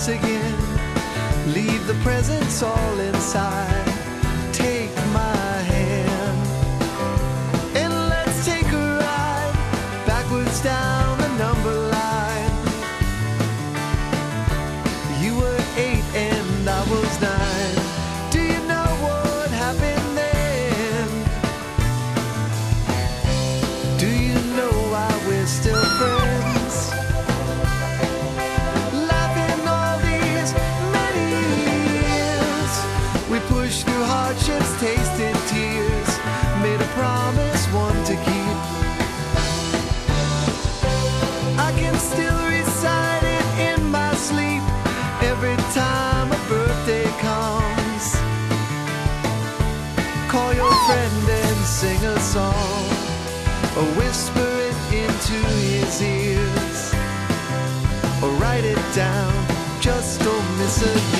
once again. Leave the presents all inside. Take my hand and let's take a ride backwards down the number line. You were 8 and I was 9. Do you know what happened then? Do you know why we're still friends? Laughing all these many years, we pushed through hardships, tasted tears, made a promise, one to keep. I can still recite it in my sleep every time a birthday comes. Call your friend and sing a song, or whisper it into his ears, or write it down, just don't miss a